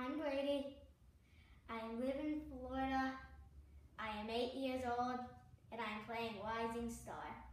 I'm Brady. I live in Florida. I am 8 years old and I am playing Rising Star.